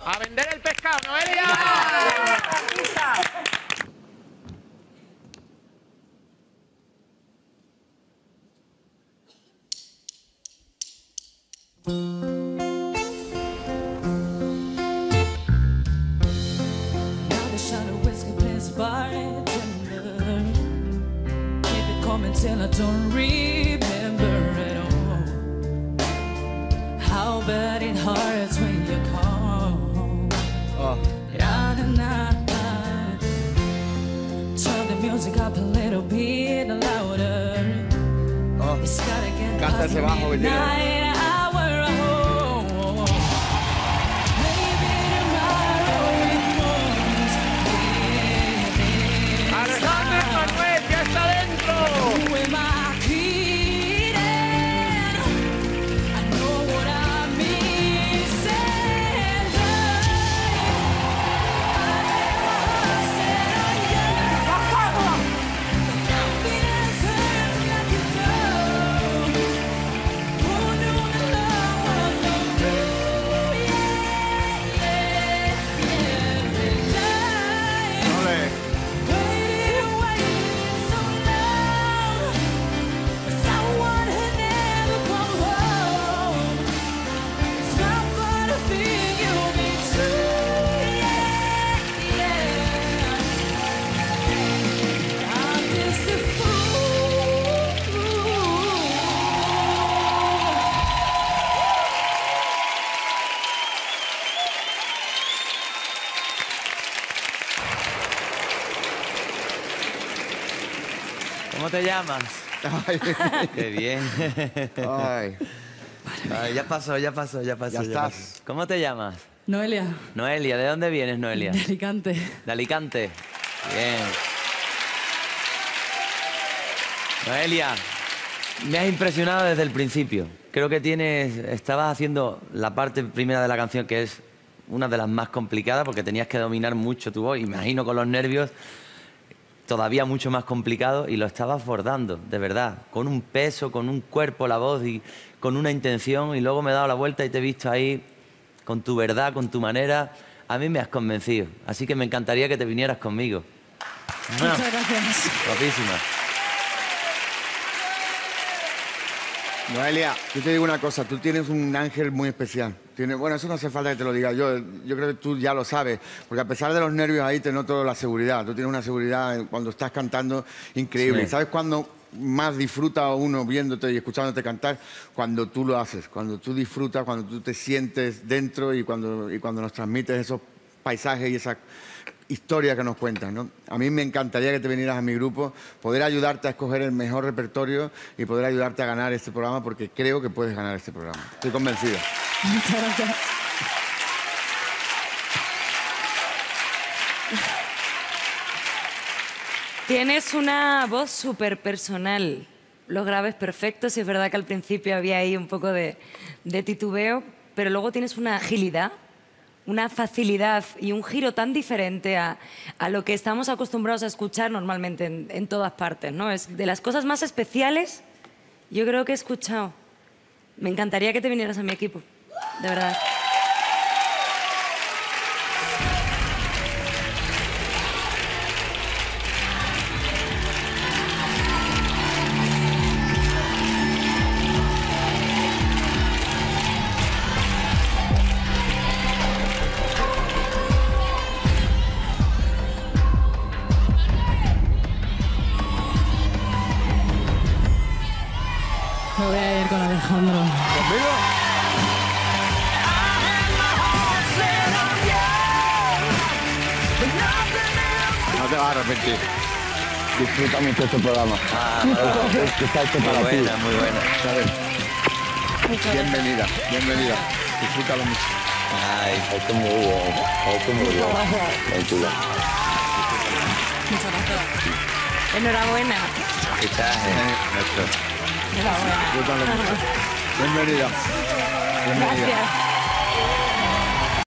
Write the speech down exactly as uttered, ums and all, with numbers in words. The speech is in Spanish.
A vender el pescado, Noelia. Till I don't remember at all how bad it hurts when you call. Oh. Na, na, na, na. Turn the music up a little bit louder. Oh. It's gotta get Canta ese bajo que tiene. midnight hour. Oh. Maybe tomorrow it won't be. Alejandro Manuel, ya está dentro. Who am I kidding? I know what I miss and I never said I am. Confidence hurts like you do. Who knew the love was so true? Yeah, yeah, yeah. And I Ole. waited, waited so long for someone who never come home. It's not fun to feel you'll be true, yeah, yeah. I'm just a fool. ¿Cómo te llamas? Ay, Qué bien. ay. Ay, ya pasó, ya pasó, ya pasó. Ya estás. pasó. ¿Cómo te llamas? Noelia, Noelia, ¿de dónde vienes, Noelia? de Alicante. De Alicante. Bien. Noelia, me has impresionado desde el principio. Creo que tienes, estabas haciendo la parte primera de la canción, que es una de las más complicadas, porque tenías que dominar mucho tu voz. Imagino con los nervios todavía mucho más complicado, y lo estabas bordando, de verdad, con un peso, con un cuerpo, la voz y con una intención. Y luego me he dado la vuelta y te he visto ahí con tu verdad, con tu manera. A mí me has convencido, así que me encantaría que te vinieras conmigo. Muchas gracias. Guapísima. Noelia, yo te digo una cosa, tú tienes un ángel muy especial. Tienes, bueno, eso no hace falta que te lo diga yo, yo creo que tú ya lo sabes, porque a pesar de los nervios ahí te noto la seguridad. Tú tienes una seguridad cuando estás cantando increíble. Sí. ¿Sabes cuándo más disfruta uno viéndote y escuchándote cantar? Cuando tú lo haces, cuando tú disfrutas, cuando tú te sientes dentro y cuando, y cuando nos transmites esos paisajes y esa historia que nos cuentas, ¿no? A mí me encantaría que te vinieras a mi grupo, poder ayudarte a escoger el mejor repertorio y poder ayudarte a ganar este programa, porque creo que puedes ganar este programa. Estoy convencido. Muchas gracias. Tienes una voz súper personal. Los graves perfectos, y es verdad que al principio había ahí un poco de, de titubeo, pero luego tienes una agilidad, una facilidad y un giro tan diferente a, a lo que estamos acostumbrados a escuchar normalmente en, en todas partes, ¿no? Es de las cosas más especiales, yo creo que he escuchado. Me encantaría que te vinieras a mi equipo, de verdad. Me voy a ir con Alejandro. ¿Conmigo? No te vas a arrepentir. Disfruta mucho este programa. Ah, bravo. Es que está hecho Muy para ti. buena, muy buena. ¿Sabes? Bienvenida, bienvenida. Disfrútalo mucho. Ay, Esto muy bien. Esto muy bien. Tranquila. Muchas gracias. Enhorabuena. fichaje nuestro. Enhorabuena. Disfrútalo mucho. Bienvenida. Bienvenida. Gracias.